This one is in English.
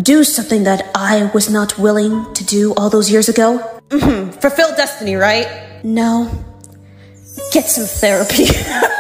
do something that I was not willing to do all those years ago. Fulfill destiny, right? No. Get some therapy.